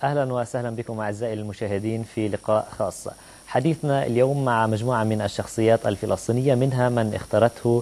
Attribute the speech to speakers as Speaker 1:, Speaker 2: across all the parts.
Speaker 1: أهلا وسهلا بكم أعزائي المشاهدين في لقاء خاص. حديثنا اليوم مع مجموعة من الشخصيات الفلسطينية، منها من اختارته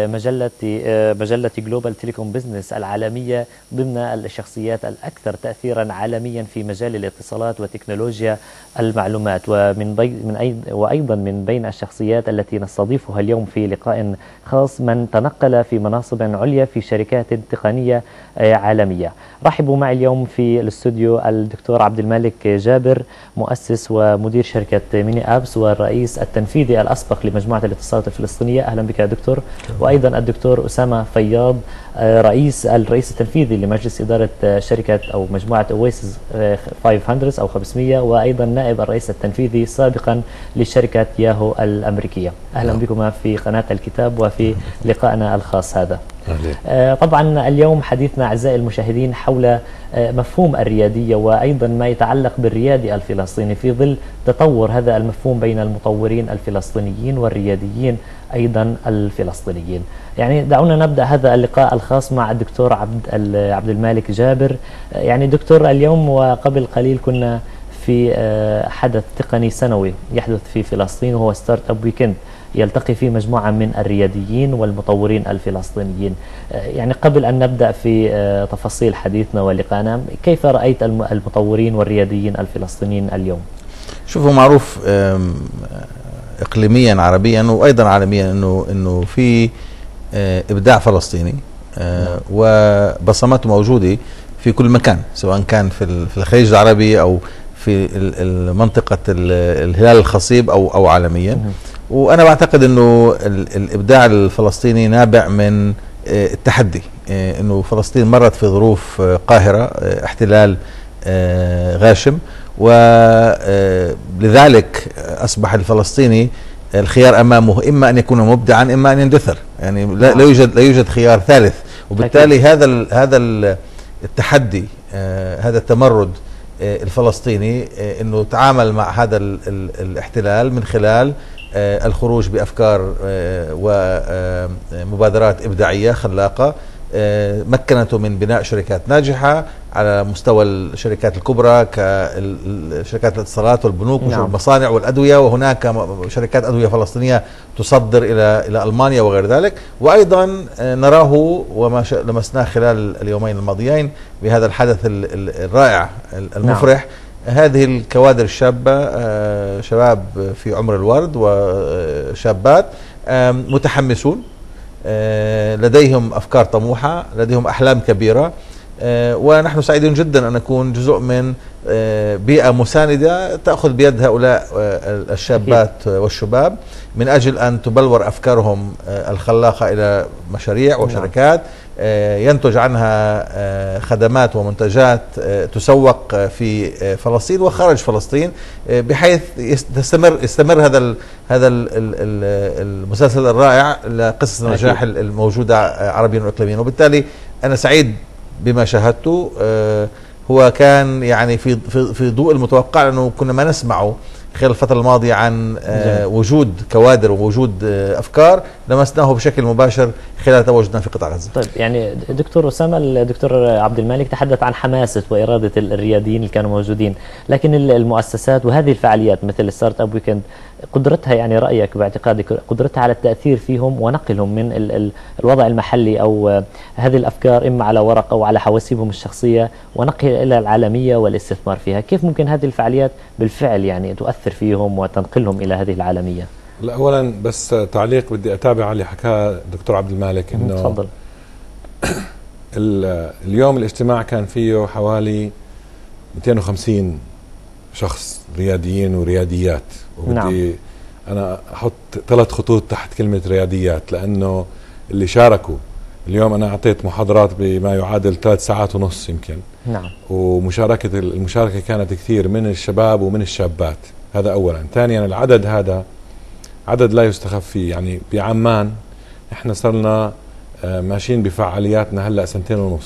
Speaker 1: مجلة جلوبال تيليكوم بزنس العالمية ضمن الشخصيات الأكثر تأثيرا عالميا في مجال الاتصالات وتكنولوجيا المعلومات، وأيضا من بين الشخصيات التي نستضيفها اليوم في لقاء خاص من تنقل في مناصب عليا في شركات تقنية عالمية. رحبوا معي اليوم في الاستوديو الدكتور عبد المالك جابر، مؤسس ومدير شركة ميني أبس والرئيس التنفيذي الأسبق لمجموعة الاتصالات الفلسطينية. أهلا بك يا دكتور. وأيضا الدكتور أسامة فياض، الرئيس التنفيذي لمجلس إدارة شركة أو مجموعة أويسز 500 أو 500، وأيضا نائب الرئيس التنفيذي سابقا لشركة ياهو الأمريكية. أهلا بكم في قناة الكتاب وفي لقائنا الخاص هذا. طبعا اليوم حديثنا أعزائي المشاهدين حول مفهوم الريادية، وأيضا ما يتعلق بالريادي الفلسطيني في ظل تطور هذا المفهوم بين المطورين الفلسطينيين والرياديين أيضا الفلسطينيين. يعني دعونا نبدأ هذا اللقاء الخاص مع الدكتور عبد المالك جابر. يعني دكتور، اليوم وقبل قليل كنا في حدث تقني سنوي يحدث في فلسطين، وهو ستارت اب ويكند، يلتقي فيه مجموعة من الرياديين والمطورين الفلسطينيين. يعني قبل أن نبدأ في تفاصيل حديثنا ولقاءنا، كيف رأيت المطورين والرياديين الفلسطينيين اليوم؟
Speaker 2: شوفوا، معروف إقليميا عربيا وأيضا عالميا أنه في إبداع فلسطيني، وبصماته موجودة في كل مكان، سواء كان في الخليج العربي أو في منطقة الهلال الخصيب أو عالميا. وأنا بعتقد أنه الإبداع الفلسطيني نابع من التحدي، أنه فلسطين مرت في ظروف قاهرة، احتلال غاشم، ولذلك أصبح الفلسطيني الخيار أمامه إما أن يكون مبدعا إما أن يندثر، يعني لا يوجد خيار ثالث. وبالتالي هذا التحدي، هذا التمرد الفلسطيني، أنه تعامل مع هذا الاحتلال من خلال الخروج بأفكار ومبادرات إبداعية خلاقة مكنته من بناء شركات ناجحة على مستوى الشركات الكبرى كشركات الاتصالات والبنوك والمصانع والأدوية، وهناك شركات أدوية فلسطينية تصدر إلى ألمانيا وغير ذلك. وأيضا نراه وما لمسناه خلال اليومين الماضيين بهذا الحدث الرائع المفرح، هذه الكوادر الشابة، شباب في عمر الورد وشابات متحمسون، لديهم أفكار طموحة، لديهم أحلام كبيرة، ونحن سعيدون جدا أن نكون جزء من بيئة مساندة تأخذ بيد هؤلاء الشابات والشباب من أجل أن تبلور أفكارهم الخلاقة إلى مشاريع وشركات ينتج عنها خدمات ومنتجات تسوق في فلسطين وخارج فلسطين، بحيث يستمر هذا المسلسل الرائع لقصص النجاح الموجودة عربيا وإقليميا. وبالتالي أنا سعيد بما شاهدته. هو كان يعني في ضوء المتوقع، لأنه كنا ما نسمعه خلال الفترة الماضية عن وجود كوادر ووجود أفكار لمسناه بشكل مباشر خلال تواجدنا في قطاع غزة.
Speaker 1: طيب، يعني دكتور أسامة، الدكتور عبد المالك تحدث عن حماسة وإرادة الرياديين اللي كانوا موجودين، لكن المؤسسات وهذه الفعاليات مثل ستارت اب ويكند، قدرتها، يعني رأيك باعتقادك، قدرتها على التأثير فيهم ونقلهم من الوضع المحلي أو هذه الأفكار إما على ورق أو على حواسيبهم الشخصية ونقلها إلى العالمية والاستثمار فيها، كيف ممكن هذه الفعاليات بالفعل يعني تؤثر فيهم وتنقلهم إلى هذه العالمية؟
Speaker 3: لا، أولا بس تعليق بدي أتابع على اللي حكاه الدكتور عبد المالك، إنه
Speaker 1: تفضل.
Speaker 3: اليوم الاجتماع كان فيه حوالي 250 شخص رياديين ورياديات، وبدي أنا أحط 3 خطوط تحت كلمة رياديات، لأنه اللي شاركوا اليوم أنا أعطيت محاضرات بما يعادل 3 ساعات ونص يمكن. المشاركة كانت كثير من الشباب ومن الشابات، هذا أولا. ثانيا، العدد هذا عدد لا يستخف فيه. يعني بعمان احنا صرنا ماشيين بفعالياتنا هلأ 2.5 سنين،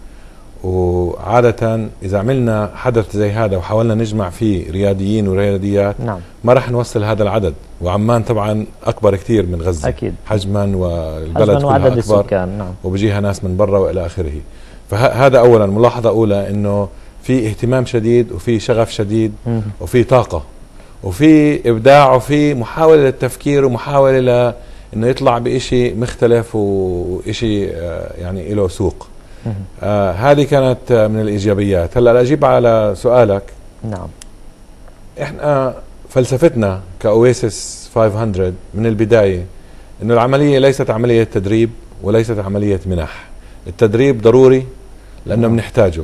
Speaker 3: وعادة إذا عملنا حدث زي هذا وحاولنا نجمع فيه رياديين ورياديات ما راح نوصل هذا العدد. وعمان طبعا أكبر كثير من غزة أكيد حجما، والبلد كلها أكبر، وبيجيها ناس من برا وإلى آخره. فهذا أولا. ملاحظة أولى إنه في اهتمام شديد وفي شغف شديد وفي طاقة وفي إبداع وفي محاولة للتفكير ومحاولة إنه يطلع بإشي مختلف وإشي يعني له سوق. هذه كانت من الإيجابيات. هلأ أجيب على سؤالك.
Speaker 1: نعم.
Speaker 3: إحنا فلسفتنا كأويسس 500 من البداية إنه العملية ليست عملية تدريب وليست عملية منح. التدريب ضروري لأنه بنحتاجه،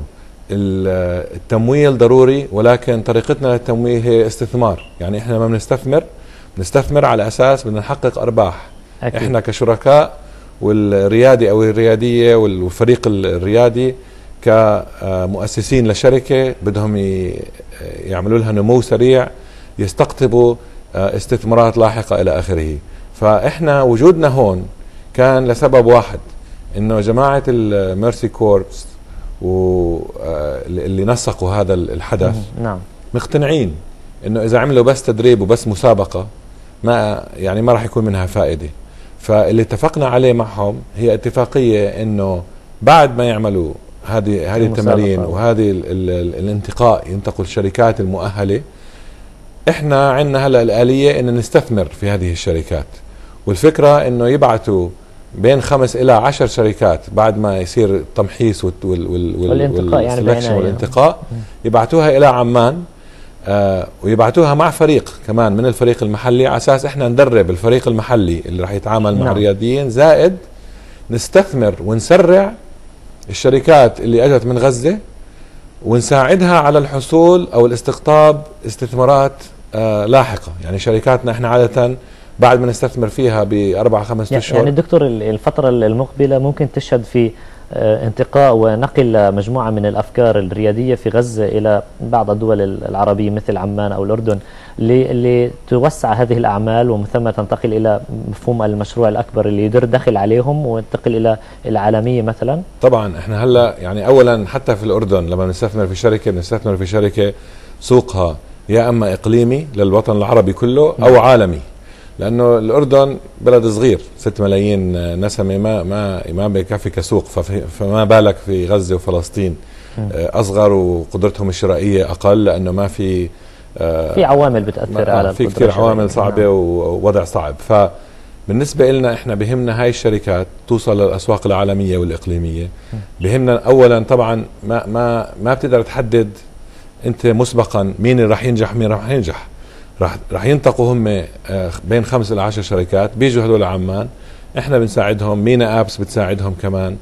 Speaker 3: التمويل ضروري، ولكن طريقتنا للتمويل هي استثمار. يعني احنا لما بنستثمر على اساس بدنا نحقق ارباح. أكيد. احنا كشركاء والريادي او الرياديه والفريق الريادي كمؤسسين لشركه بدهم يعملوا لها نمو سريع، يستقطبوا استثمارات لاحقه الى اخره. فاحنا وجودنا هون كان لسبب واحد، انه جماعه الميرسي كوربس واللي نسقوا هذا الحدث
Speaker 1: نعم
Speaker 3: مقتنعين انه اذا عملوا بس تدريب وبس مسابقة ما راح يكون منها فائدة. فاللي اتفقنا عليه معهم هي اتفاقية انه بعد ما يعملوا هذه التمارين وهذه الانتقاء ينتقوا الشركات المؤهلة، احنا عندنا هلا الآلية ان نستثمر في هذه الشركات. والفكرة انه يبعثوا بين 5 إلى 10 شركات بعد ما يصير التمحيص والانتقاء يبعثوها إلى عمان، ويبعثوها مع فريق كمان من الفريق المحلي، على أساس إحنا ندرب الفريق المحلي اللي راح يتعامل مع الرياديين، زائد نستثمر ونسرع الشركات اللي أجت من غزة ونساعدها على الحصول أو الاستقطاب استثمارات لاحقة. يعني شركاتنا إحنا عادة بعد ما نستثمر فيها ب4-5 أشهر.
Speaker 1: يعني دكتور الفترة المقبلة ممكن تشهد في انتقاء ونقل مجموعة من الأفكار الريادية في غزة إلى بعض الدول العربية مثل عمان أو الأردن لتوسع هذه الأعمال، ومن ثم تنتقل إلى مفهوم المشروع الأكبر اللي يدر دخل عليهم وينتقل إلى العالمية مثلا.
Speaker 3: طبعا احنا هلا يعني أولا حتى في الأردن لما بنستثمر في شركة سوقها يا أما إقليمي للوطن العربي كله أو عالمي، لأنه الأردن بلد صغير 6 ملايين نسمة ما بيكفي كسوق، فما بالك في غزة وفلسطين أصغر وقدرتهم الشرائية أقل، لأنه ما في
Speaker 1: عوامل بتأثر على
Speaker 3: في كثير عوامل صعبة ووضع صعب. فبالنسبة لنا إحنا بهمنا هاي الشركات توصل للأسواق العالمية والإقليمية. بهمنا أولا طبعا ما بتقدر تحدد أنت مسبقا مين اللي راح ينجح مين راح ينجح. راح ينتقوا هم بين 5 إلى 10 شركات، بيجوا هذول عمان، احنا بنساعدهم، مينا ابس بتساعدهم كمان،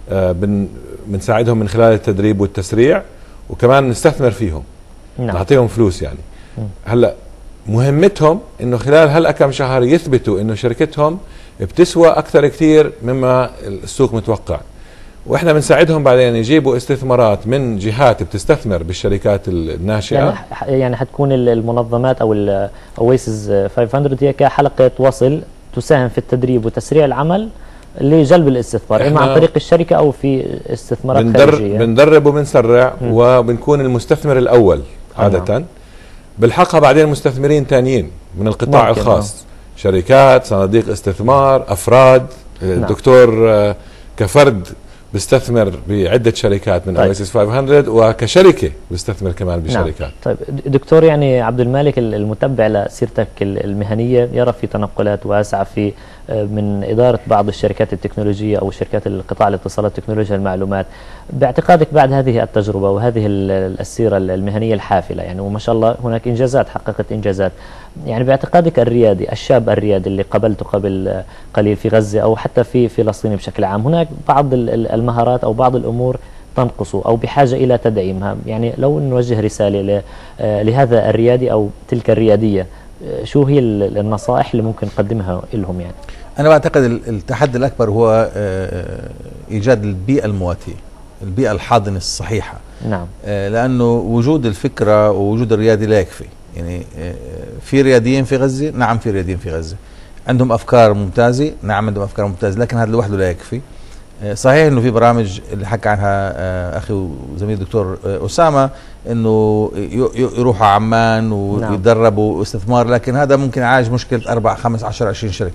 Speaker 3: بنساعدهم من خلال التدريب والتسريع، وكمان نستثمر فيهم. نعم. نعطيهم فلوس يعني. هلا مهمتهم انه خلال هلا كم شهر يثبتوا انه شركتهم بتسوى اكثر كثير مما السوق متوقع، واحنا بنساعدهم بعدين يجيبوا استثمارات من جهات بتستثمر بالشركات الناشئه.
Speaker 1: يعني حتكون المنظمات او الاويسز 500 هي كحلقه وصل تساهم في التدريب وتسريع العمل لجلب الاستثمار، اما عن طريق الشركه او في استثمارات خارجيه.
Speaker 3: بندرب وبنسرع وبنكون المستثمر الاول عاده. بالحقها بعدين مستثمرين ثانيين من القطاع الخاص، شركات، صناديق استثمار، افراد. الدكتور كفرد بيستثمر بعدة شركات من اويسس 500، وكشركة بيستثمر كمان بشركات.
Speaker 1: نعم. طيب دكتور، يعني عبد المالك المتبع لسيرتك المهنية يرى في تنقلات واسعة في من إدارة بعض الشركات التكنولوجية أو شركات القطاع الاتصالات تكنولوجيا المعلومات. باعتقادك بعد هذه التجربة وهذه السيرة المهنية الحافلة، يعني وما شاء الله هناك إنجازات حققت إنجازات، يعني باعتقادك الريادي الشاب الريادي اللي قابلته قبل قليل في غزة أو حتى في فلسطين بشكل عام، هناك بعض المهارات أو بعض الأمور تنقص أو بحاجة إلى تدعيمها، يعني لو نوجه رسالة لهذا الريادي أو تلك الريادية، شو هي النصائح اللي ممكن نقدمها لهم؟ يعني
Speaker 2: أنا بعتقد التحدي الأكبر هو إيجاد البيئة المواتية، البيئة الحاضنة الصحيحة.
Speaker 1: نعم.
Speaker 2: لأنه وجود الفكرة ووجود الريادي لا يكفي. يعني في رياديين في غزة، نعم في رياديين في غزة عندهم أفكار ممتازة، نعم عندهم أفكار ممتازة، لكن هذا لوحده لا يكفي. صحيح انه في برامج اللي حكى عنها اخي وزميل الدكتور اسامه انه يروحوا عمان ويتدربوا استثمار، لكن هذا ممكن يعالج مشكله 4 5 10 20 شركه.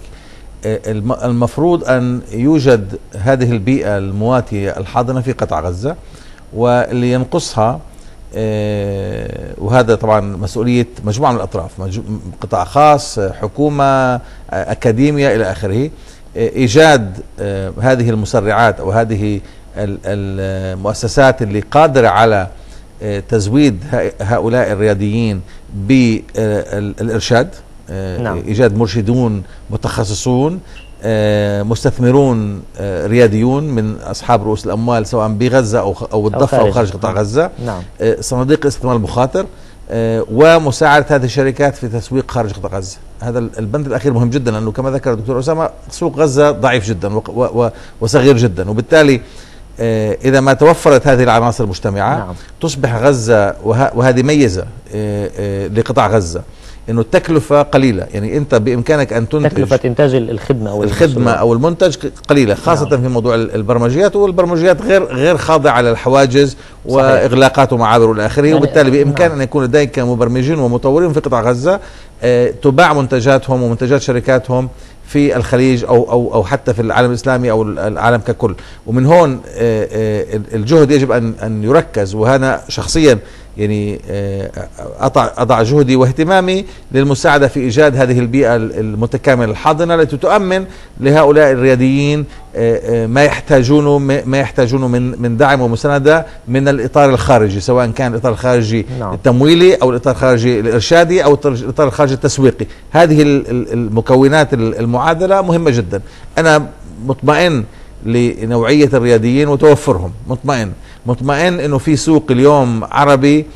Speaker 2: المفروض ان يوجد هذه البيئه المواتيه الحاضنه في قطاع غزه، واللي ينقصها وهذا طبعا مسؤولية مجموعة من الأطراف، قطاع خاص، حكومة، أكاديمية إلى آخره. إيجاد هذه المسرعات أو هذه المؤسسات اللي قادرة على تزويد هؤلاء الرياديين بالإرشاد. نعم. إيجاد مرشدون متخصصون، مستثمرون رياديون من أصحاب رؤوس الأموال سواء بغزة أو الضفة أو خارج قطاع غزة. نعم. صناديق استثمار المخاطر، ومساعدة هذه الشركات في تسويق خارج قطاع غزة. هذا البند الأخير مهم جدا، لأنه كما ذكر الدكتور أسامة سوق غزة ضعيف جدا وصغير جدا، وبالتالي إذا ما توفرت هذه العناصر المجتمعة نعم. تصبح غزة، وهذه ميزة لقطاع غزة، انه التكلفة قليلة. يعني انت بامكانك ان تنتج
Speaker 1: تكلفة انتاج الخدمة
Speaker 2: او المنتج قليلة، خاصة نعم. في موضوع البرمجيات، والبرمجيات غير خاضعة للحواجز واغلاقات ومعابر والى اخره، يعني وبالتالي بامكان نعم. ان يكون لديك مبرمجين ومطورين في قطاع غزة تباع منتجاتهم ومنتجات شركاتهم في الخليج او حتى في العالم الاسلامي او العالم ككل. ومن هون الجهد يجب ان يركز، وهنا شخصيا يعني أضع جهدي واهتمامي للمساعدة في إيجاد هذه البيئة المتكاملة الحاضنة التي تؤمن لهؤلاء الرياديين ما يحتاجونه من دعم ومساندة من الإطار الخارجي، سواء كان الإطار الخارجي نعم. التمويلي أو الإطار الخارجي الإرشادي أو الإطار الخارجي التسويقي. هذه المكونات المعادلة مهمة جدا. أنا مطمئن لنوعية الرياديين وتوفرهم، مطمئن انه في سوق اليوم عربي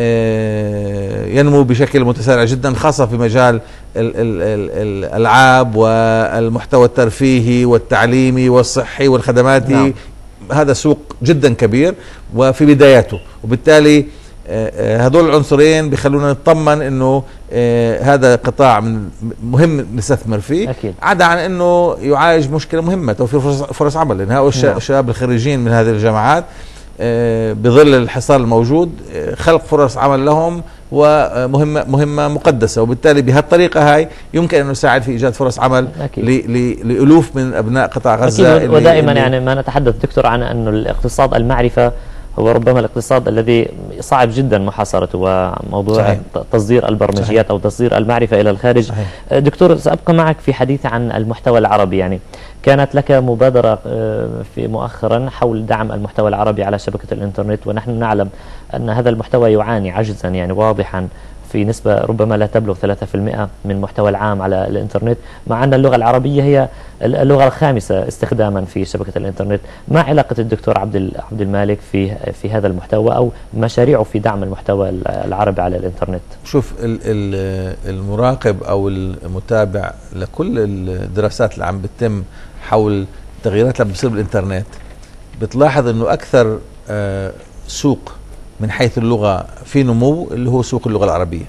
Speaker 2: ينمو بشكل متسارع جدا، خاصة في مجال الألعاب والمحتوى الترفيهي والتعليمي والصحي والخدماتي نعم. هذا سوق جدا كبير وفي بداياته، وبالتالي هذول العنصرين بيخلونا نطمن انه هذا قطاع مهم نستثمر فيه أكيد. عدا عن انه يعالج مشكلة مهمة، توفير فرص عمل، لان هؤلاء الشباب الخريجين من هذه الجامعات بظل الحصار الموجود خلق فرص عمل لهم ومهمة مقدسة، وبالتالي بهالطريقة هاي يمكن أن نساعد في إيجاد فرص عمل لألوف من أبناء قطاع غزة.
Speaker 1: ودائما يعني ما نتحدث دكتور عن أنه الاقتصاد المعرفة هو ربما الاقتصاد الذي صعب جدا محاصرته، وموضوع صحيح. تصدير البرمجيات صحيح. أو تصدير المعرفة إلى الخارج صحيح. دكتور سأبقى معك في حديث عن المحتوى العربي. يعني كانت لك مبادرة في مؤخرا حول دعم المحتوى العربي على شبكة الإنترنت، ونحن نعلم أن هذا المحتوى يعاني عجزا يعني واضحا في نسبة ربما لا تبلغ 3% من محتوى العام على الإنترنت، مع أن اللغة العربية هي اللغة الخامسة استخداما في شبكة الإنترنت. ما علاقة الدكتور عبد المالك في هذا المحتوى أو مشاريعه في دعم المحتوى العربي على الإنترنت؟
Speaker 2: شوف، المراقب أو المتابع لكل الدراسات اللي عم بتتم حول التغييرات اللي بتصير بالإنترنت بتلاحظ أنه أكثر سوق من حيث اللغة في نمو اللي هو سوق اللغة العربية،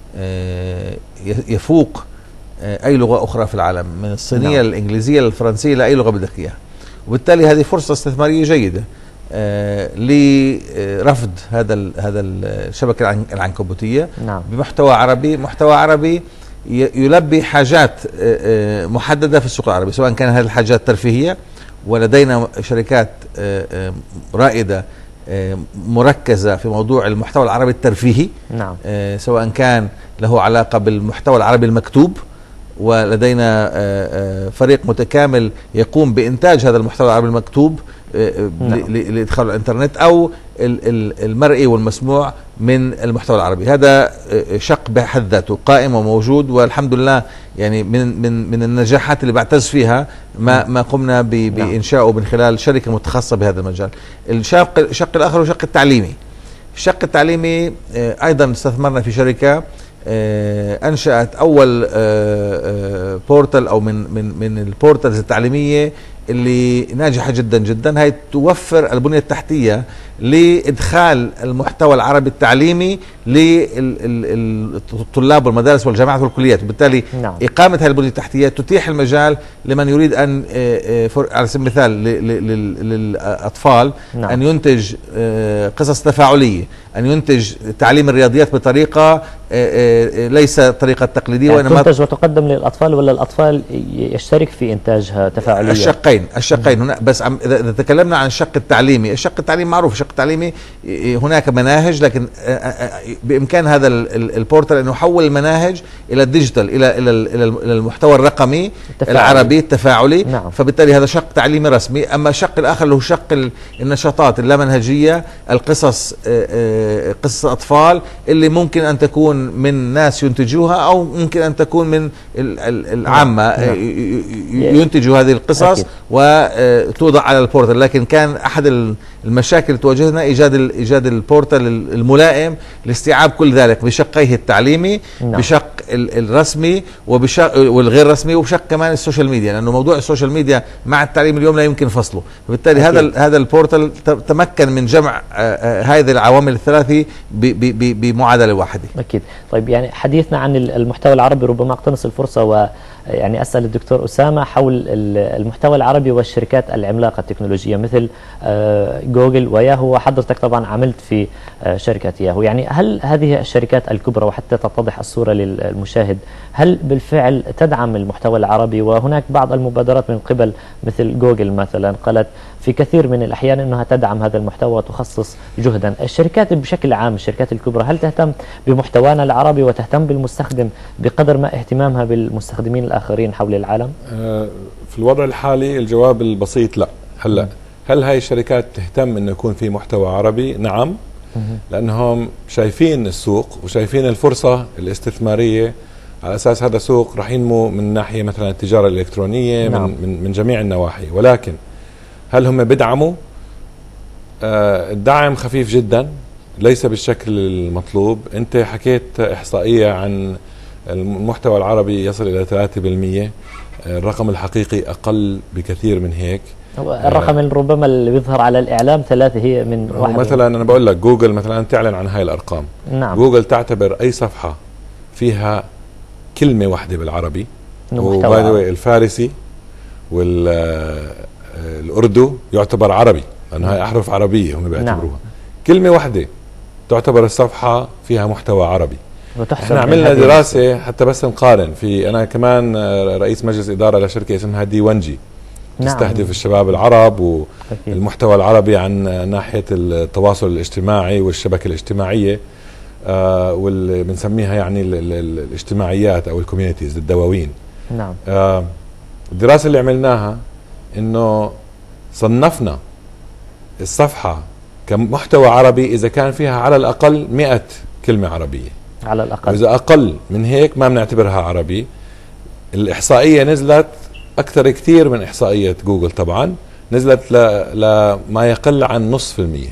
Speaker 2: يفوق أي لغة أخرى في العالم، من الصينية للإنجليزية للفرنسية لأي لغة بدك إياها. وبالتالي هذه فرصة استثمارية جيدة لرفض هذا الشبكة العنكبوتية بمحتوى عربي، محتوى عربي يلبي حاجات محددة في السوق العربي، سواء كان هذه الحاجات ترفيهية، ولدينا شركات رائدة مركزة في موضوع المحتوى العربي الترفيهي نعم. سواء كان له علاقة بالمحتوى العربي المكتوب، ولدينا فريق متكامل يقوم بإنتاج هذا المحتوى العربي المكتوب لإدخال الإنترنت، أو المرئي والمسموع من المحتوى العربي. هذا شق بحد ذاته قائم وموجود، والحمد لله يعني من النجاحات اللي بعتز فيها ما قمنا بإنشائه من خلال شركة متخصصة بهذا المجال. الشق الآخر هو الشق التعليمي. الشق التعليمي أيضا استثمرنا في شركة أنشأت أول بورتال أو من البورتالز التعليمية اللي ناجحة جدا جدا. هي توفر البنية التحتية لإدخال المحتوى العربي التعليمي للطلاب والمدارس والجامعات والكليات، وبالتالي نعم. إقامة هذه البنية التحتية تتيح المجال لمن يريد أن على سبيل المثال للأطفال نعم. أن ينتج قصص تفاعلية، أن ينتج تعليم الرياضيات بطريقة ليس طريقة تقليدية،
Speaker 1: يعني وإنما تنتج وتقدم للأطفال، ولا الأطفال يشترك في إنتاجها تفاعليا؟
Speaker 2: الشقين هنا. بس إذا تكلمنا عن الشق التعليمي، الشق التعليمي معروف، الشق التعليمي هناك مناهج، لكن بإمكان هذا البورتال أنه يحول المناهج إلى الديجيتال، إلى المحتوى الرقمي العربي التفاعلي.
Speaker 1: نعم.
Speaker 2: فبالتالي هذا شق تعليمي رسمي. أما الشق الآخر اللي هو شق النشاطات اللامنهجية، القصص، قصص أطفال اللي ممكن أن تكون من ناس ينتجوها أو ممكن أن تكون من العامة ينتجوا هذه القصص وتوضع على البورتال. لكن كان أحد المشاكل اللي تواجهنا إيجاد البورتال الملائم لاستيعاب كل ذلك بشقيه التعليمي، بشق الرسمي والغير رسمي، وبشق كمان السوشيال ميديا، لأنه موضوع السوشيال ميديا مع التعليم اليوم لا يمكن فصله. فبالتالي هذا البورتال تمكن من جمع هذه العوامل الثلاثة بمعادلة واحدة.
Speaker 1: أكيد. طيب يعني حديثنا عن المحتوى العربي، ربما أقتنص الفرصة ويعني أسأل الدكتور أسامة حول المحتوى العربي والشركات العملاقة التكنولوجية مثل جوجل وياهو، وحضرتك طبعا عملت في شركة ياهو. يعني هل هذه الشركات الكبرى، وحتى تتضح الصورة للمشاهد، هل بالفعل تدعم المحتوى العربي؟ وهناك بعض المبادرات من قبل مثل جوجل مثلا قالت في كثير من الأحيان أنها تدعم هذا المحتوى وتخصص جهدا. الشركات بشكل عام، الشركات الكبرى، هل تهتم بمحتوانا العربي وتهتم بالمستخدم بقدر ما اهتمامها بالمستخدمين الآخرين حول العالم؟
Speaker 3: في الوضع الحالي الجواب البسيط لا. هل هاي الشركات تهتم أنه يكون في محتوى عربي؟ نعم، لأنهم شايفين السوق وشايفين الفرصة الاستثمارية، على أساس هذا سوق رح ينمو من ناحية مثلا التجارة الإلكترونية. نعم. من جميع النواحي. ولكن هل هم بدعموا؟ الدعم خفيف جدا، ليس بالشكل المطلوب. أنت حكيت إحصائية عن المحتوى العربي يصل إلى 3%، الرقم الحقيقي أقل بكثير من هيك.
Speaker 1: الرقم ربما اللي بيظهر على الإعلام 3 هي من 1.
Speaker 3: مثلا أنا بقول لك جوجل مثلا تعلن عن هاي الأرقام.
Speaker 1: نعم.
Speaker 3: جوجل تعتبر أي صفحة فيها كلمة واحدة بالعربي، وباي الفارسي والأردو يعتبر عربي، لأن هاي أحرف عربية هم بيعتبروها. نعم. كلمة واحدة تعتبر الصفحة فيها محتوى عربي. احنا عملنا دراسة حتى بس نقارن. أنا كمان رئيس مجلس إدارة لشركة اسمها D1G تستهدف الشباب العرب والمحتوى العربي عن ناحية التواصل الاجتماعي والشبكة الاجتماعية، واللي بنسميها يعني الاجتماعيات أو الكوميونيتيز، الدواوين.
Speaker 1: نعم.
Speaker 3: الدراسة اللي عملناها إنه صنفنا الصفحة كمحتوى عربي إذا كان فيها على الأقل 100 كلمة عربية
Speaker 1: على الأقل،
Speaker 3: وإذا أقل من هيك ما بنعتبرها عربي. الإحصائية نزلت أكثر كثير من إحصائية جوجل، طبعا نزلت لما يقل عن 0.5%.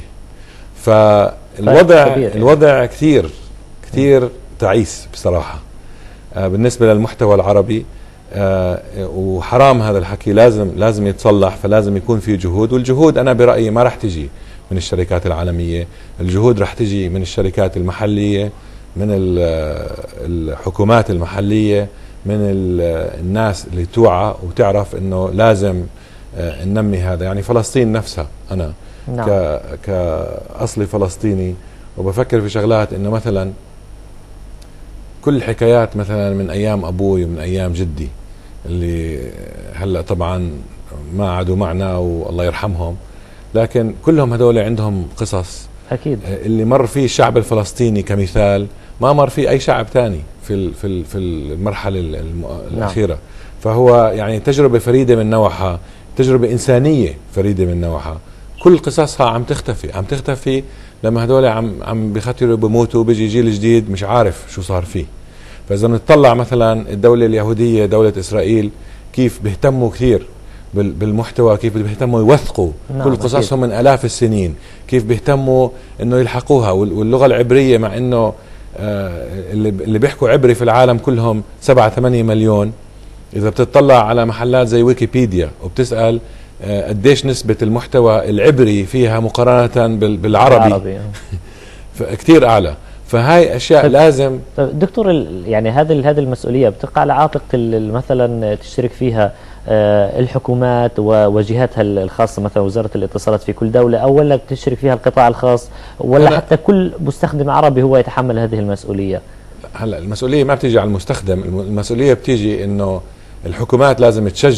Speaker 3: فالوضع كثير تعيس بصراحة بالنسبة للمحتوى العربي. وحرام هذا الحكي، لازم يتصلح. فلازم يكون في جهود، والجهود أنا برأيي ما رح تجي من الشركات العالمية، الجهود رح تجي من الشركات المحلية، من الحكومات المحلية، من الناس اللي توعى وتعرف انه لازم ننمي هذا. يعني فلسطين نفسها، انا نعم. كأصلي فلسطيني وبفكر في شغلات، انه مثلا كل حكايات مثلا من ايام ابوي ومن ايام جدي اللي هلا طبعا ما عادوا معنا والله يرحمهم، لكن كلهم هذول عندهم قصص.
Speaker 1: اكيد
Speaker 3: اللي مر فيه الشعب الفلسطيني كمثال ما مر فيه اي شعب ثاني في المرحله الاخيره. نعم. فهو يعني تجربه فريده من نوعها، تجربه انسانيه فريده من نوعها. كل قصصها عم تختفي لما هذول عم بيختروا بموتوا، بيجي جيل جديد مش عارف شو صار فيه. فاذا نطلع مثلا الدوله اليهوديه، دوله اسرائيل، كيف بيهتموا كثير بالمحتوى، كيف بيهتموا يوثقوا. نعم. كل قصصهم من آلاف السنين، كيف بيهتموا انه يلحقوها. واللغة العبرية، مع انه اللي بيحكوا عبري في العالم كلهم 7-8 مليون، اذا بتطلع على محلات زي ويكيبيديا وبتسأل قديش نسبة المحتوى العبري فيها مقارنة بالعربي كثير اعلى. فهاي اشياء لازم.
Speaker 1: دكتور، يعني هذه المسؤولية بتقع على عاتق مثلا تشترك فيها الحكومات وجهاتها الخاصة، مثلا وزارة الاتصالات في كل دولة، أو ولا بتشترك فيها القطاع الخاص، ولا حتى كل مستخدم عربي هو يتحمل هذه المسؤولية؟
Speaker 3: هلا المسؤولية ما بتيجي على المستخدم، المسؤولية بتيجي انه الحكومات لازم تشجع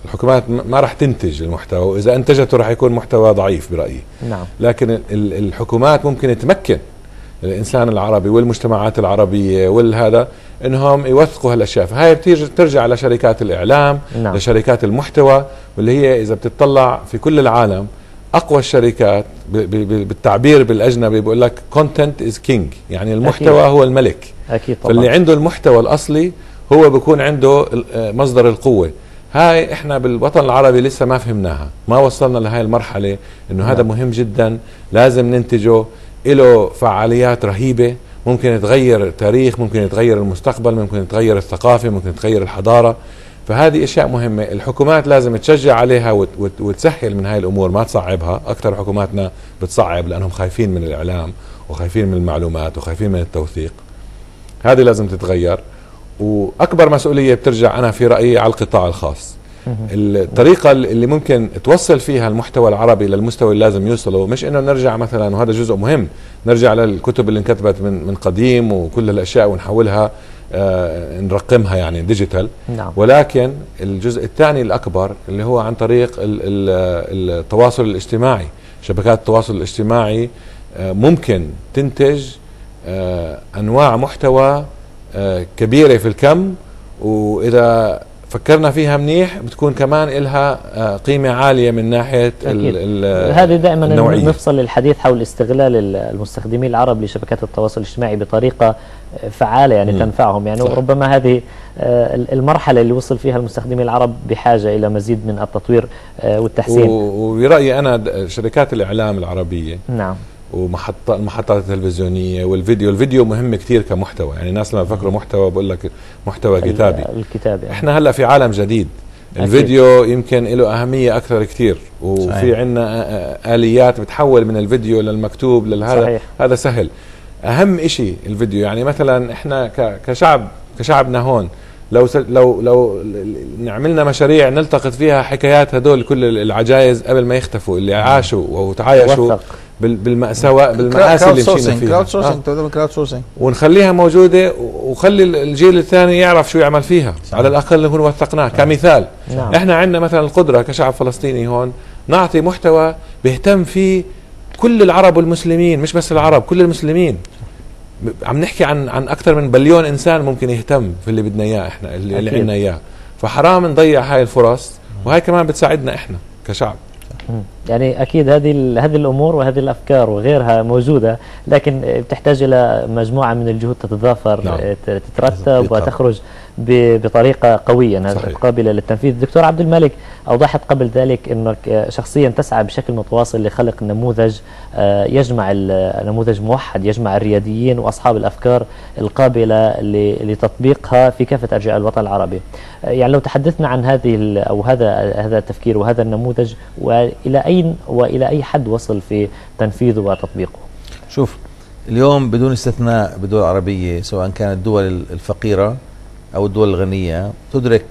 Speaker 3: الحكومات ما راح تنتج المحتوى، وإذا أنتجته راح يكون محتوى ضعيف برأيي.
Speaker 1: نعم.
Speaker 3: لكن الحكومات ممكن تمكن الإنسان العربي والمجتمعات العربية والهذا إنهم يوثقوا هالأشياء. فهاي بترجع لشركات الإعلام،
Speaker 1: نعم. لشركات
Speaker 3: المحتوى، واللي هي إذا بتطلع في كل العالم أقوى الشركات بالتعبير بالأجنبي بيقول لك content is king، يعني المحتوى أكيد. هو الملك.
Speaker 1: أكيد طبعا.
Speaker 3: فاللي عنده المحتوى الأصلي هو بيكون عنده مصدر القوة. هاي احنا بالوطن العربي لسه ما فهمناها، ما وصلنا لهاي المرحلة انه هذا مهم جدا، لازم ننتجه، له فعاليات رهيبة، ممكن يتغير التاريخ، ممكن يتغير المستقبل، ممكن يتغير الثقافة، ممكن يتغير الحضارة. فهذه اشياء مهمة، الحكومات لازم تشجع عليها وتسهل من هاي الامور، ما تصعبها. اكثر حكوماتنا بتصعب لانهم خايفين من الاعلام وخايفين من المعلومات وخايفين من التوثيق. هذه لازم تتغير، واكبر مسؤولية بترجع انا في رأيي على القطاع الخاص. الطريقة اللي ممكن توصل فيها المحتوى العربي للمستوى اللي لازم يوصله، مش انه نرجع مثلا، وهذا جزء مهم، نرجع للكتب اللي انكتبت من قديم وكل الاشياء ونحولها نرقمها يعني ديجيتال.
Speaker 1: نعم.
Speaker 3: ولكن الجزء الثاني الاكبر اللي هو عن طريق التواصل الاجتماعي. شبكات التواصل الاجتماعي ممكن تنتج انواع محتوى كبيرة في الكم، واذا فكرنا فيها منيح بتكون كمان إلها قيمة عالية من ناحية
Speaker 1: هذه دائما نفصل الحديث حول استغلال المستخدمين العرب لشبكات التواصل الاجتماعي بطريقة فعالة يعني تنفعهم يعني. وربما هذه المرحلة اللي وصل فيها المستخدمين العرب بحاجة إلى مزيد من التطوير والتحسين.
Speaker 3: وبرأيي أنا شركات الإعلام العربية
Speaker 1: نعم
Speaker 3: المحطات التلفزيونية الفيديو مهم كتير كمحتوى. يعني الناس لما بفكروا محتوى بقول لك محتوى كتابي.
Speaker 1: يعني.
Speaker 3: احنا هلا في عالم جديد، الفيديو يمكن له أهمية أكثر كتير، وفي عنا آليات بتحول من الفيديو للمكتوب للهذا. هذا سهل. أهم إشي الفيديو، يعني مثلا احنا كشعبنا هون لو نعملنا مشاريع نلتقط فيها حكايات هدول كل العجائز قبل ما يختفوا اللي عاشوا وتعايشوا بالمأساة بالمآسي اللي مشينا فيها،
Speaker 2: كراود سورسينج،
Speaker 3: ونخليها موجودة وخلي الجيل الثاني يعرف شو يعمل فيها. على الأقل نكون وثقناه. كمثال احنا عندنا مثلا القدرة كشعب فلسطيني هون نعطي محتوى بيهتم فيه كل العرب والمسلمين، مش بس العرب، كل المسلمين. عم نحكي عن أكثر من بليون إنسان ممكن يهتم في اللي بدنا إياه احنا، اللي عندنا إياه. فحرام نضيع هاي الفرص، وهي كمان بتساعدنا احنا كشعب.
Speaker 1: يعني أكيد هذه الأمور وهذه الأفكار وغيرها موجودة، لكن بتحتاج إلى مجموعة من الجهود تتضافر. تترتب وتخرج بطريقة قوية قابلة للتنفيذ. دكتور عبد الملك، أوضحت قبل ذلك أنك شخصيا تسعى بشكل متواصل لخلق نموذج يجمع نموذج موحد يجمع الرياديين وأصحاب الأفكار القابلة لتطبيقها في كافة أرجاء الوطن العربي. يعني لو تحدثنا عن هذا التفكير وهذا النموذج، وإلى أي حد وصل في تنفيذه وتطبيقه؟
Speaker 2: شوف، اليوم بدون استثناء بالدول العربية، سواء كانت الدول الفقيرة أو الدول الغنية، تدرك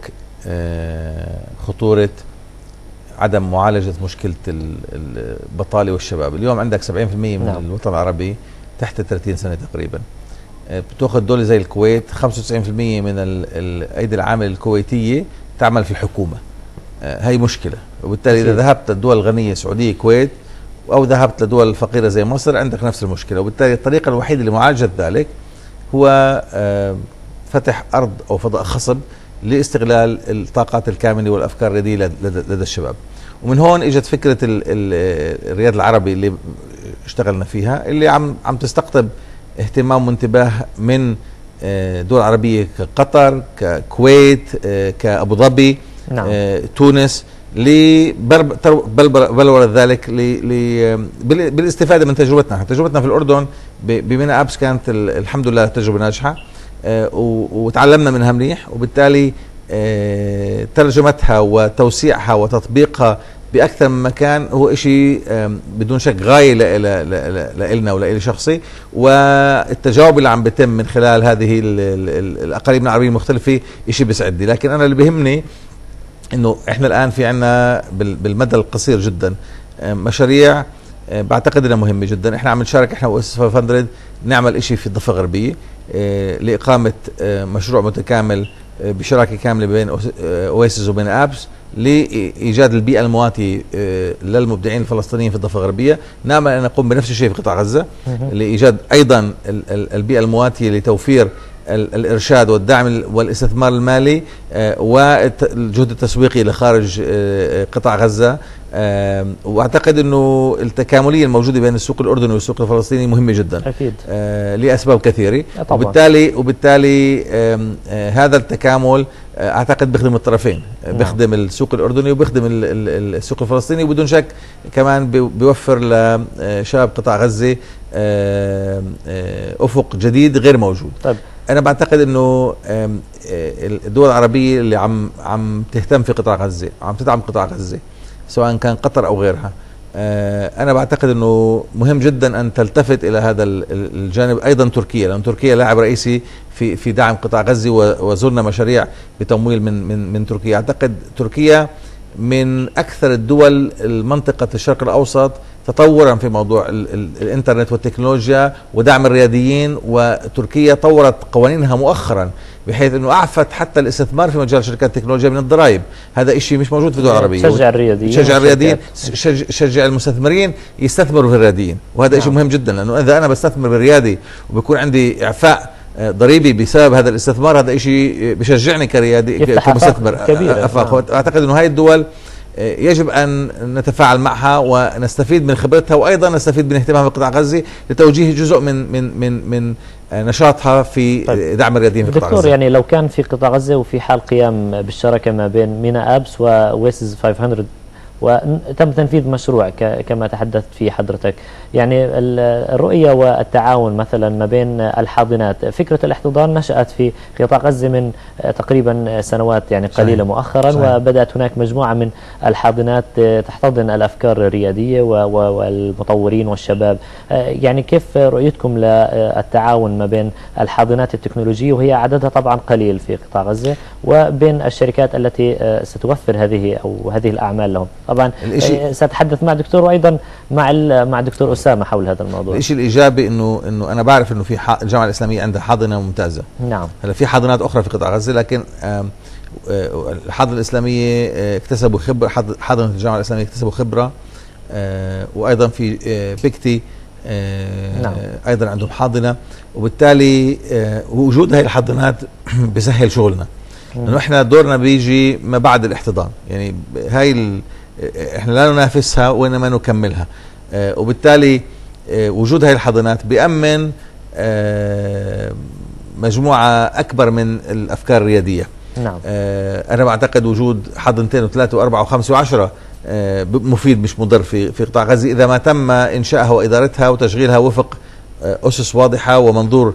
Speaker 2: خطورة عدم معالجة مشكلة البطالة والشباب. اليوم عندك 70% من الوطن العربي تحت 30 سنة تقريبا. بتأخذ دولة زي الكويت 95% من الأيدي العاملة الكويتية تعمل في الحكومة. هاي مشكلة. وبالتالي إذا ذهبت للدول الغنية السعودية الكويت أو ذهبت لدول الفقيرة زي مصر عندك نفس المشكلة. وبالتالي الطريقة الوحيدة لمعالجة ذلك هو فتح أرض أو فضاء خصب لاستغلال الطاقات الكامنة والأفكار الريادية لدى الشباب. ومن هون اجت فكرة الرياد العربي اللي اشتغلنا فيها، اللي عم تستقطب اهتمام وانتباه من دول عربية كقطر، ككويت، كأبو ظبي، تونس، بلورة ذلك بالاستفادة من تجربتنا. تجربتنا في الأردن بمينا أبس كانت الحمد لله تجربة ناجحة، وتعلمنا منها منيح. وبالتالي ترجمتها وتوسيعها وتطبيقها بأكثر من مكان هو إشي بدون شك غاية لإلنا ولإلي شخصي. والتجاوب اللي عم بيتم من خلال هذه الأقاليم العربية المختلفة إشي بيسعدني. لكن أنا اللي بيهمني إنه إحنا الآن في عنا بالمدى القصير جدا مشاريع بعتقد انها مهمه جدا. احنا عم نشارك احنا واسس 500 نعمل اشي في الضفه الغربيه لإقامة مشروع متكامل بشراكه كامله بين اويسيس وبين ابس لايجاد البيئه المواتيه للمبدعين الفلسطينيين في الضفه الغربيه. نامل ان نقوم بنفس الشيء في قطاع غزه لايجاد ايضا البيئه المواتيه لتوفير الإرشاد والدعم والاستثمار المالي والجهد التسويقي لخارج قطاع غزة. واعتقد انه التكامليه الموجوده بين السوق الاردني والسوق الفلسطيني مهمه جدا
Speaker 1: اكيد
Speaker 2: لاسباب كثيره. وبالتالي هذا التكامل اعتقد بيخدم الطرفين، بيخدم السوق الاردني وبيخدم السوق الفلسطيني، وبدون شك كمان بيوفر لشباب قطاع غزه افق جديد غير موجود.
Speaker 1: طيب.
Speaker 2: انا بعتقد انه الدول العربيه اللي عم تهتم في قطاع غزه، عم تدعم قطاع غزه، سواء كان قطر او غيرها، انا بعتقد انه مهم جدا ان تلتفت الى هذا الجانب. ايضا تركيا، لان تركيا لاعب رئيسي في دعم قطاع غزه، وزرنا مشاريع بتمويل من تركيا. اعتقد تركيا من اكثر الدول المنطقه الشرق الاوسط تطورا في موضوع الانترنت والتكنولوجيا ودعم الرياديين، وتركيا طورت قوانينها مؤخرا بحيث انه اعفت حتى الاستثمار في مجال شركات التكنولوجيا من الضرائب. هذا شيء مش موجود في الدول العربيه. شجع الرياديين، شجع المستثمرين يستثمروا في الرياديين، وهذا شيء مهم جدا، لانه اذا انا بستثمر بالريادي وبكون عندي اعفاء ضريبي بسبب هذا الاستثمار، هذا شيء بشجعني كريادي كمستثمر. اعتقد انه هاي الدول يجب أن نتفاعل معها ونستفيد من خبرتها، وأيضا نستفيد من اهتمام قطاع غزة لتوجيه جزء من نشاطها في دعم الرياديين في قطاع غزة.
Speaker 1: دكتور، يعني لو كان في قطاع غزة وفي حال قيام بالشراكة ما بين مينا أبس وويسز 500 وتم تنفيذ مشروع كما تحدثت فيه حضرتك، يعني الرؤية والتعاون مثلا ما بين الحاضنات، فكرة الاحتضان نشأت في قطاع غزة من تقريبا سنوات يعني قليلة مؤخرا. صحيح. وبدأت هناك مجموعة من الحاضنات تحتضن الأفكار الريادية والمطورين والشباب. يعني كيف رؤيتكم للتعاون ما بين الحاضنات التكنولوجية، وهي عددها طبعا قليل في قطاع غزة، وبين الشركات التي ستوفر هذه الأعمال لهم؟ طبعا سأتحدث مع دكتور وأيضا مع دكتور أسامة حول هذا الموضوع.
Speaker 2: الشيء الإيجابي إنه أنا بعرف إنه في الجامعة الإسلامية عندها حاضنة ممتازة.
Speaker 1: نعم.
Speaker 2: هلا في حاضنات أخرى في قطاع غزة، لكن الحاضنة الإسلامية اكتسبوا خبرة، حاضنة الجامعة الإسلامية اكتسبوا خبرة، وأيضا في بيكتي نعم. أيضا عندهم حاضنة، وبالتالي وجود هاي الحاضنات بيسهل شغلنا، لأنه إحنا دورنا بيجي ما بعد الاحتضان. يعني هاي إحنا لا ننافسها وإنما نكملها، وبالتالي وجود هاي الحاضنات بيأمن مجموعة أكبر من الأفكار الريادية.
Speaker 1: نعم.
Speaker 2: أنا بعتقد وجود حاضنتين وثلاثة وأربعة وخمسة وعشرة مفيد مش مضر في قطاع غزة، إذا ما تم إنشائها وإدارتها وتشغيلها وفق أسس واضحة ومنظور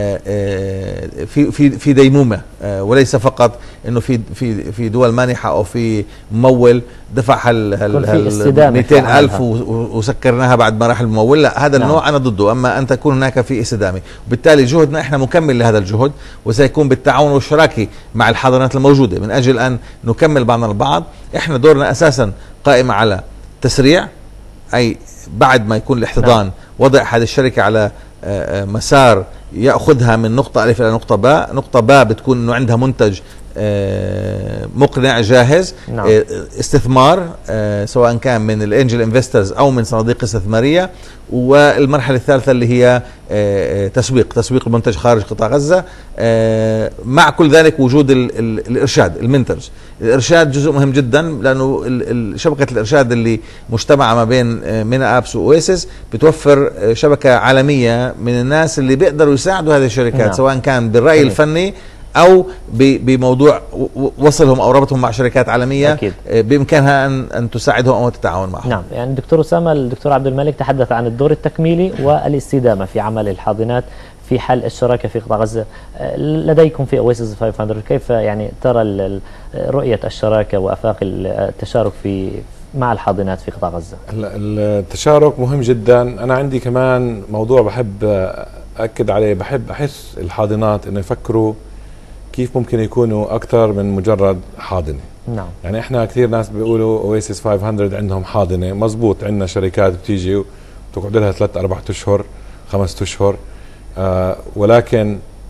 Speaker 2: في ديمومة، وليس فقط انه في دول مانحة او في ممول دفع ال 200,000 وسكرناها بعد ما راح الممول. لا، هذا النوع انا ضده، اما ان تكون هناك في استدامة. وبالتالي جهدنا احنا مكمل لهذا الجهد، وسيكون بالتعاون والشراكة مع الحاضنات الموجودة من اجل ان نكمل بعضنا البعض. احنا دورنا اساسا قائمة على تسريع، اي بعد ما يكون الاحتضان وضع هذه الشركة على مسار يأخذها من نقطة ألف إلى نقطة باء. نقطة باء بتكون أنه عندها منتج مقنع جاهز. نعم. استثمار سواء كان من الانجل انفسترز أو من صناديق استثمارية. والمرحلة الثالثة اللي هي تسويق المنتج خارج قطاع غزة، مع كل ذلك وجود الإرشاد، المنتج. الإرشاد جزء مهم جدا، لأنه شبكة الإرشاد اللي مجتمعة ما بين مينا أبس وأويسيس بتوفر شبكة عالمية من الناس اللي بيقدروا يساعدوا هذه الشركات. نعم. سواء كان بالرأي الفني أو بموضوع وصلهم أو ربطهم مع شركات عالمية. أكيد. بإمكانها أن تساعدهم أو تتعاون معهم.
Speaker 1: نعم. يعني الدكتور أسامة، الدكتور عبد الملك تحدث عن الدور التكميلي والاستدامة في عمل الحاضنات في حل الشراكة في قطاع غزة. لديكم في اويسيس 500 كيف يعني ترى رؤية الشراكة وآفاق التشارك مع الحاضنات في قطاع غزة؟
Speaker 3: التشارك مهم جدا. أنا عندي كمان موضوع بحب أكد عليه، بحب أحس الحاضنات إنه يفكروا كيف ممكن يكونوا أكثر من مجرد حاضنة.
Speaker 1: نعم.
Speaker 3: يعني إحنا كثير ناس بيقولوا اويسيس 500 عندهم حاضنة، مزبوط، عندنا شركات بتيجي وتقعد لها 3-4 أشهر 5 أشهر، ولكن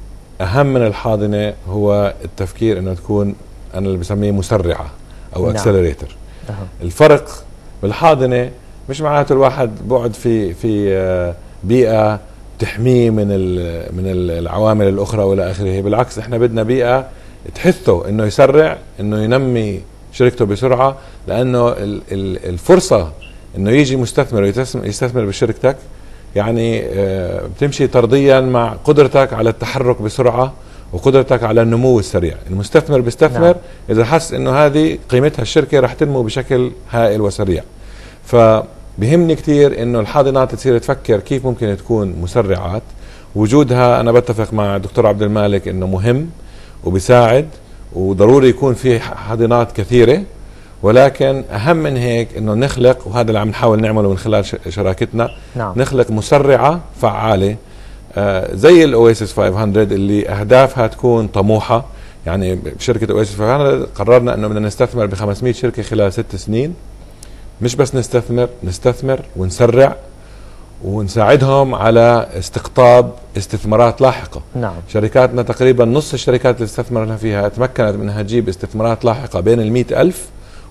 Speaker 3: أهم من الحاضنة هو التفكير إنه تكون أنا اللي بسميه مسرعة أو أكسلريتر. الفرق بالحاضنة مش معناته الواحد بقعد في بيئة تحميه من العوامل الأخرى ولا آخره. بالعكس إحنا بدنا بيئة تحثه إنه يسرع، إنه ينمي شركته بسرعة، لأنه الفرصة إنه يجي مستثمر يستثمر بشركتك يعني بتمشي طرديا مع قدرتك على التحرك بسرعة وقدرتك على النمو السريع. المستثمر بيستثمر إذا حس إنه هذه قيمتها الشركة رح تنمو بشكل هائل وسريع. فبهمني كتير إنه الحاضنات تصير تفكر كيف ممكن تكون مسرعات. وجودها أنا بتفق مع الدكتور عبد المالك إنه مهم وبيساعد، وضروري يكون في حاضنات كثيرة، ولكن أهم من هيك إنه نخلق، وهذا اللي عم نحاول نعمله من خلال شراكتنا. نخلق مسرعة فعالة زي الأويسيس 500 اللي أهدافها تكون طموحة. يعني بشركة أويسيس 500 قررنا إنه بدنا نستثمر ب500 شركة خلال 6 سنين. مش بس نستثمر ونسرع ونساعدهم على استقطاب استثمارات لاحقة. شركاتنا تقريبا نص الشركات اللي استثمرنا فيها تمكنت منها تجيب استثمارات لاحقة بين 100,000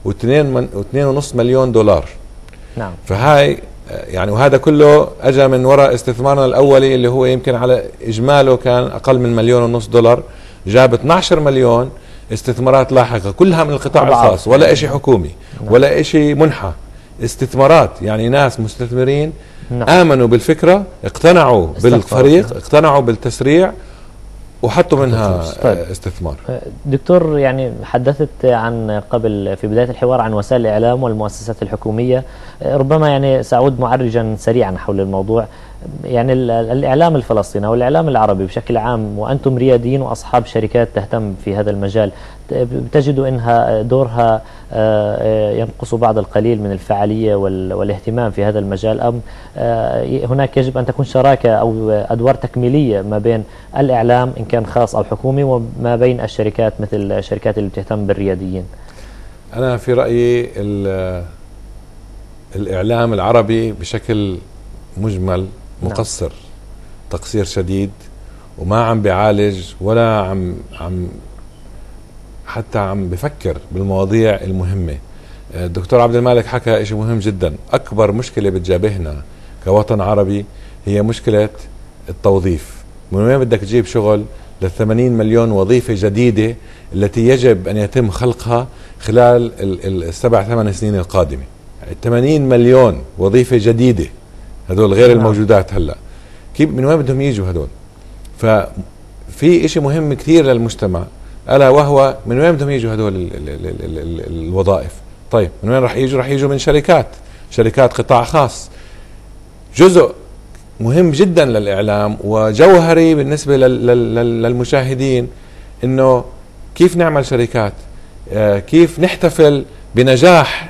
Speaker 3: و2.5 مليون دولار. فهاي يعني، وهذا كله اجى من وراء استثمارنا الاولي اللي هو يمكن على اجماله كان اقل من 1.5 مليون دولار، جاب 12 مليون استثمارات لاحقة كلها من القطاع الخاص، ولا اشي حكومي ولا اشي منحة، استثمارات. يعني ناس مستثمرين آمنوا بالفكرة، اقتنعوا بالفريق، اقتنعوا بالتسريع، وحطوا منها استثمار.
Speaker 1: دكتور، يعني حدثت عن قبل في بداية الحوار عن وسائل الإعلام والمؤسسات الحكومية، ربما يعني سأعود معرجا سريعا حول الموضوع. يعني الإعلام الفلسطيني أو الإعلام العربي بشكل عام، وأنتم رياديين وأصحاب شركات تهتم في هذا المجال، بتجدوا أنها دورها ينقص بعض القليل من الفعالية والاهتمام في هذا المجال، أم هناك يجب أن تكون شراكة أو أدوار تكميلية ما بين الإعلام إن كان خاص أو حكومي وما بين الشركات مثل الشركات اللي بتهتم بالرياديين؟
Speaker 3: أنا في رأيي الإعلام العربي بشكل مجمل مقصر تقصير شديد، وما عم بيعالج ولا عم بفكر بالمواضيع المهمة. الدكتور عبد المالك حكى شيء مهم جدا. أكبر مشكلة بتجابهنا كوطن عربي هي مشكلة التوظيف. من وين بدك تجيب شغل ل80 مليون وظيفة جديدة التي يجب أن يتم خلقها خلال ال7-8 سنين القادمة؟ 80 مليون وظيفة جديدة، هذول غير الموجودات هلا. كيف من وين بدهم يجوا هذول؟ ففي شيء مهم كثير للمجتمع، ألا وهو من وين بدهم يجوا هذول الوظائف؟ طيب من وين راح يجوا؟ راح يجوا من شركات قطاع خاص. جزء مهم جدا للإعلام وجوهري بالنسبة للمشاهدين، إنه كيف نعمل شركات، كيف نحتفل بنجاح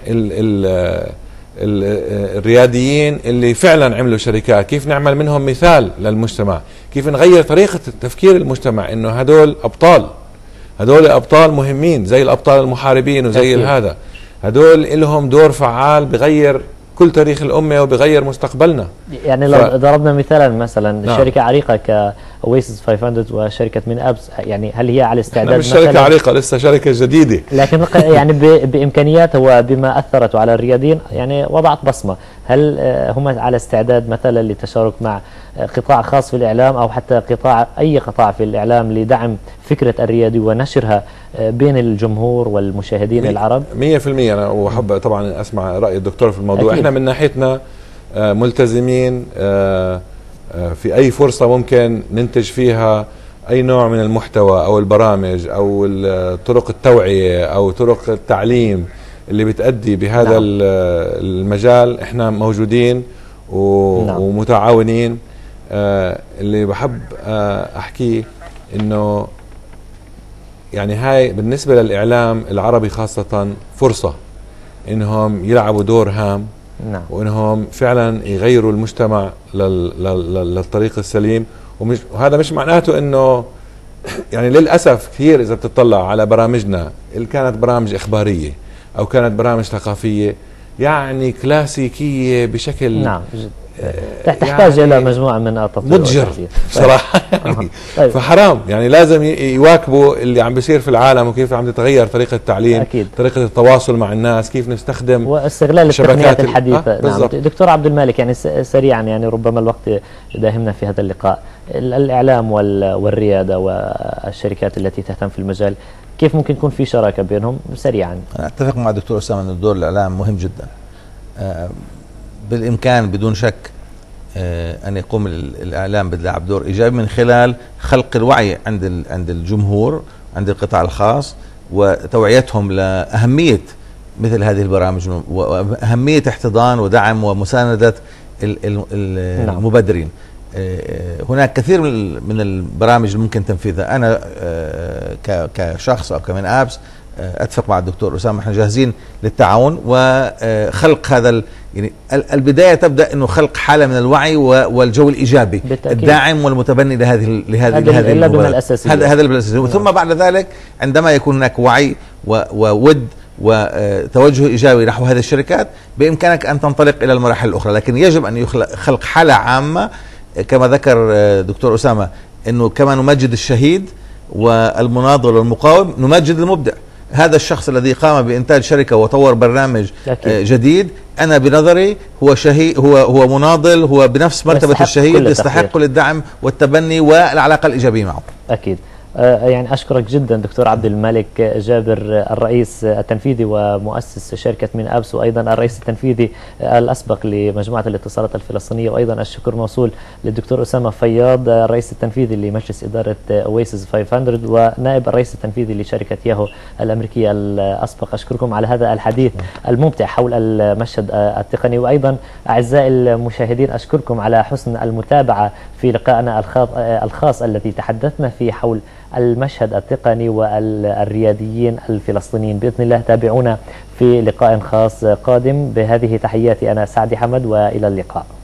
Speaker 3: الرياديين اللي فعلا عملوا شركات، كيف نعمل منهم مثال للمجتمع، كيف نغير طريقة تفكير المجتمع انه هدول ابطال مهمين زي الابطال المحاربين وزي هذا، هدول لهم دور فعال بغير كل تاريخ الأمة وبغير مستقبلنا.
Speaker 1: يعني لو ضربنا مثلا شركة عريقة كأويسيس 500 وشركة من أبس، يعني هل هي على استعداد؟
Speaker 3: مش شركة عريقة، لسه شركة جديدة،
Speaker 1: لكن يعني بإمكانياتها وبما أثرت على الرياديين يعني وضعت بصمة. هل هم على استعداد مثلا للتشارك مع قطاع خاص في الإعلام أو حتى أي قطاع في الإعلام لدعم فكرة الريادي ونشرها بين الجمهور والمشاهدين العرب؟
Speaker 3: 100%. أنا وأحب طبعا أسمع رأي الدكتور في الموضوع. أكيد. إحنا من ناحيتنا ملتزمين في أي فرصة ممكن ننتج فيها أي نوع من المحتوى أو البرامج أو طرق التوعية أو طرق التعليم اللي بتأدي بهذا المجال، إحنا موجودين ومتعاونين. اللي بحب أحكيه إنه يعني هاي بالنسبة للإعلام العربي خاصة فرصة إنهم يلعبوا دور هام، وإنهم فعلا يغيروا المجتمع للطريق السليم. وهذا مش معناته إنه يعني للأسف كثير إذا بتطلع على برامجنا اللي كانت برامج إخبارية أو كانت برامج ثقافية يعني كلاسيكية بشكل
Speaker 1: تحتاج إلى مجموعة من التطوير
Speaker 3: متجر صراحة يعني. فحرام يعني لازم يواكبوا اللي عم بيصير في العالم وكيف عم تتغير طريقة التعليم،
Speaker 1: أكيد.
Speaker 3: طريقة التواصل مع الناس، كيف نستخدم
Speaker 1: واستغلال التقنيات الحديثة.
Speaker 3: نعم.
Speaker 1: دكتور عبد المالك، يعني سريعا، يعني ربما الوقت يداهمنا في هذا اللقاء، الإعلام والريادة والشركات التي تهتم في المجال، كيف ممكن يكون في شراكة بينهم سريعا؟
Speaker 2: أنا أتفق مع الدكتور أسامة أن دور الإعلام مهم جدا. بالإمكان بدون شك أن يقوم الإعلام بلعب دور إيجابي من خلال خلق الوعي عند الجمهور، عند القطاع الخاص، وتوعيتهم لأهمية مثل هذه البرامج وأهمية احتضان ودعم ومساندة المبادرين. هناك كثير من البرامج اللي ممكن تنفيذها. أنا كشخص أو كمن أبس أتفق مع الدكتور أسامة، احنا جاهزين للتعاون وخلق هذا يعني البداية تبدأ إنه خلق حالة من الوعي والجو الإيجابي
Speaker 1: بالتأكيد.
Speaker 2: الداعم والمتبني لهذه
Speaker 1: الأساسية.
Speaker 2: هذا الأساسية. ثم بعد ذلك عندما يكون هناك وعي وود وتوجه إيجابي نحو هذه الشركات، بإمكانك أن تنطلق إلى المراحل الأخرى. لكن يجب أن يخلق حالة عامة كما ذكر دكتور أسامة، إنه كما نمجد الشهيد والمناضل والمقاوم نمجد المبدع. هذا الشخص الذي قام بإنتاج شركة وطور برنامج جديد، أنا بنظري هو شهيد، هو مناضل، هو بنفس مرتبة الشهيد، يستحق للدعم والتبني والعلاقة الإيجابية معه.
Speaker 1: أكيد. يعني أشكرك جدا دكتور عبد المالك جابر، الرئيس التنفيذي ومؤسس شركة من أبس، وأيضا الرئيس التنفيذي الأسبق لمجموعة الاتصالات الفلسطينية، وأيضا الشكر موصول للدكتور أسامة فياض، الرئيس التنفيذي لمجلس إدارة اويسز 500 ونائب الرئيس التنفيذي لشركة ياهو الأمريكية الأسبق. أشكركم على هذا الحديث الممتع حول المشهد التقني. وأيضا أعزائي المشاهدين، أشكركم على حسن المتابعة في لقائنا الخاص الذي تحدثنا فيه حول المشهد التقني والرياديين الفلسطينيين. بإذن الله تابعونا في لقاء خاص قادم. بهذه تحياتي أنا سعدي حمد، وإلى اللقاء.